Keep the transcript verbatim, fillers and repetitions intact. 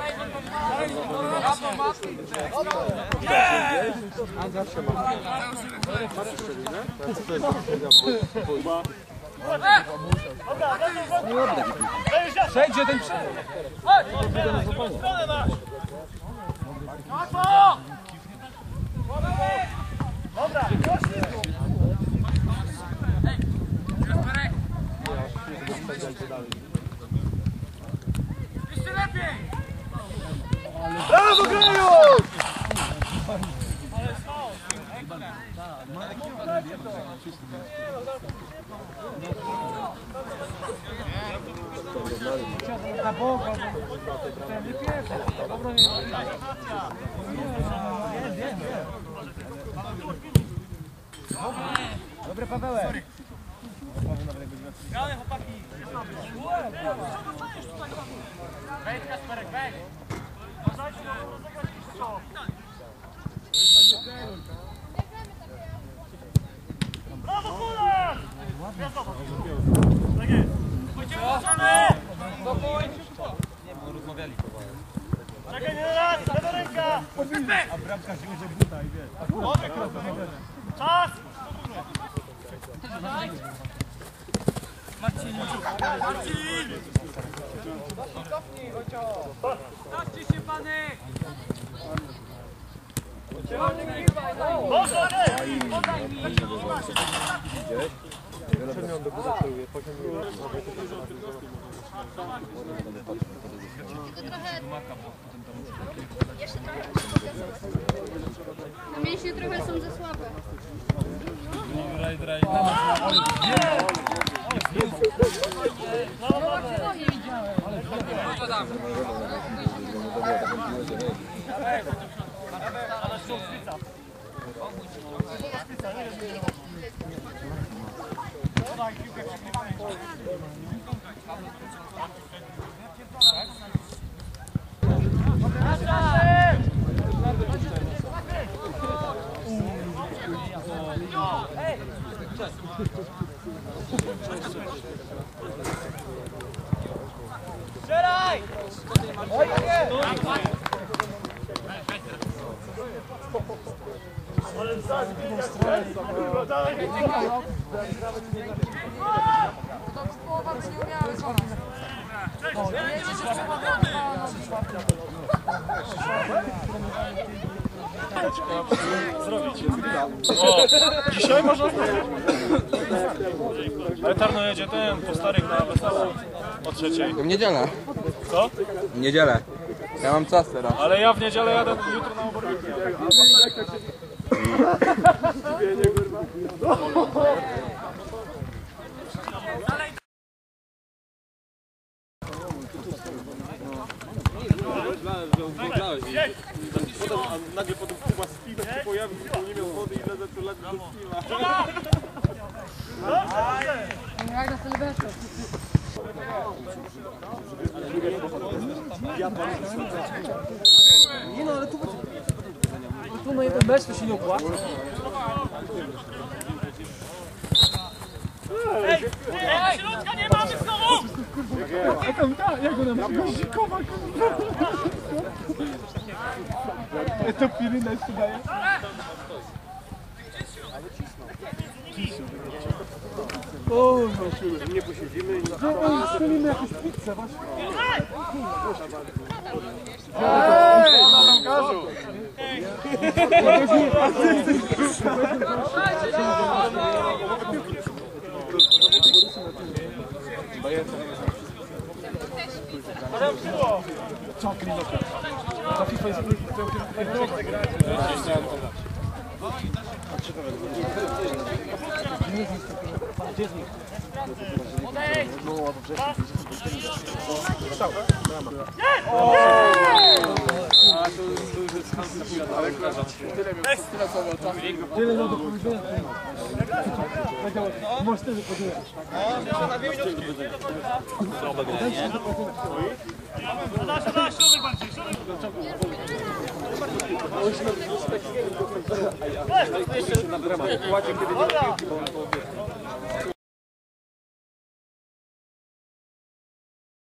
Zawsze ma. Przejdź, jeden przejdź. Dobra, jeszcze lepiej! Brawo, Graju! Na Boga, ten nie pierwszy. Dobra, nie ma. Dobre, Pawełek. Gramy, chłopaki! Wejdź, Kasperek, wejdź! Brawo, Kula! Tak jest! Pójdziemy ułożone! Rozmawiali. Czekaj, nie raz! Lewa ręka! A bramka się użył buta i wie. Czas! Marcin! Marcin! Stawcie się, pany! Może, okej! Podaj mi! Przemian do góry celuje, poziom Jeszcze trochę. No mięśnie trochę są za słabe. Draj, draj. Strzelaj! Oj, nie! Ale zaś kurwa, dawaj! Połowa by nie umiała wykonać. Zrobić. O, dzisiaj można? Ale Tarno jedzie ten, po starych na wesoło o trzeciej. W niedzielę. Co? W niedzielę. Ja mam czas teraz. Ale ja w niedzielę jadę jutro na oborniki. Nagle potem Kuba z piwem się pojawił, bo nie miał wody i zaczął lać do piwa. Jak na Sylwestrze. Nie no, ale tu... Tu na jeden mecz to się nie opłaca. Ej, ej, środka nie mamy znowu! A tam ta, jak ona ma? Guzikowa, kurwa. To piryna jeszcze daje. O, no, Nie posiedzimy i... no, strzelimy jakąś pizzę, właśnie. Ej! Na bramkarzu! Czokry, za FIFA jest... Gdzie jest nich? Odejdź! Tyle miał do powiedzenia. Możesz też powiedzieć. Dasz, dasz, środek bardziej, środek! Dobra!